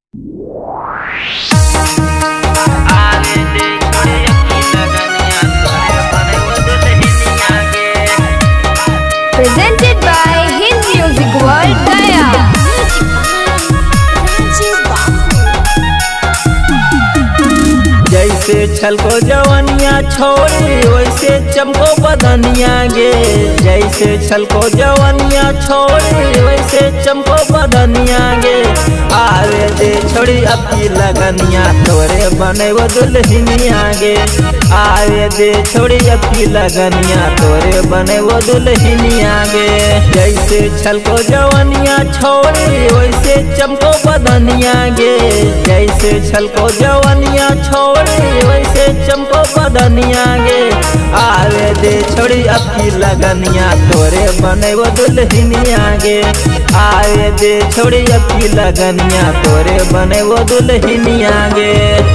Presented by Hind Music World Gaya। जैसे छलको जवनिया छोड़ी वैसे चमको बदनिया गे। जैसे छलको जवनिया छोड़ी वैसे चमको बदनिया गे। आवे दे छोड़ी अब की लगनिया तोरे बने वो दुल्हनिया गे। आवे दे छोड़ी अब की लगनिया तोरे बने वो दुल्हनिया गे। जैसे छलको जवनिया छोड़ी वैसे चमको बदनिया गे। जैसे छलको जवनिया छोड़ी वैसे चमको बदनिया गे। आवे दे छोड़ी अब की लगनिया तोरे बने वो दुल्हनिया गे। आवे दे छोड़ी अब की लगनिया तोरे बने वो दुल्हनिया गे।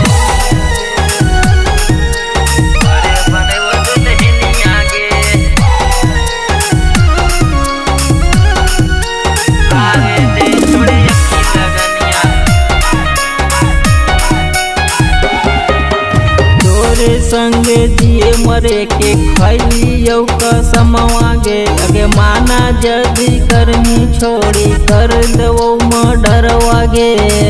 संगे जिए मरे के खैलियो कसमवा गे। अगे माना जदी करनी छोड़ी कर देवो मर्डरवा गे।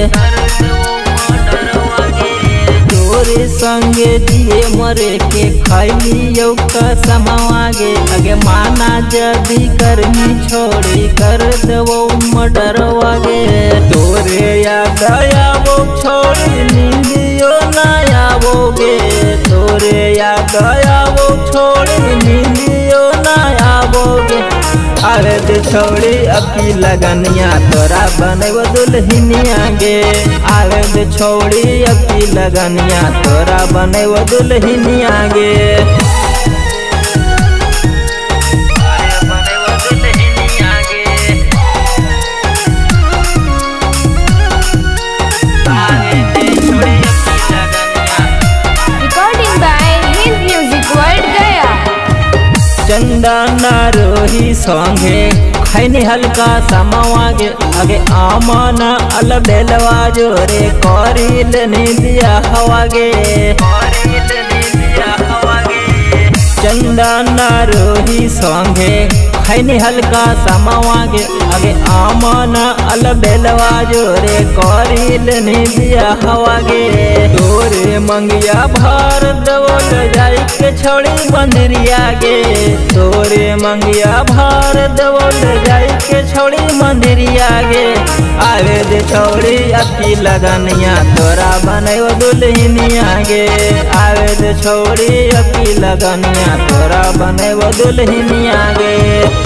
तोरे संगे जिए मरे के खैलियो कसमवा गे। अगे माना जदी करनी छोड़ी कर देवो मर्डरवा गे। तोरे याद आवो छोड़ी नींदियो ना आवोगे। तोरे याद आवो छोड़ी नींदियो ना आवोगे। आवे दे छोड़ी अब की लगनिया तोरा बने वो दुल्हनिया गे। आवे दे छोड़ी अब की लगनिया तोरा बने वो दुल्हनिया गे। चंदन रोही संगे खैनी हल्का समवा गे। आगे आमना अल बेलवा जोरे करिल निदिया हवा गे। चंदन रोही संगे खैनी हल्का समवा गे। आगे आमना अल बेलवा जोरे करिल निदिया हवा गे। तोरे मंगिया भर दवल जाई के छोड़ी मंदिरिया गे। तोरे मंगिया भर दवल जाई के छोड़ी मंदिरिया गे। आवे दे छोड़ी अब की लगनिया तोरा बने वो दुल्हनिया गे। आवे दे छोड़ी अब की लगनिया तोरा बने वो दुल्हनिया गे।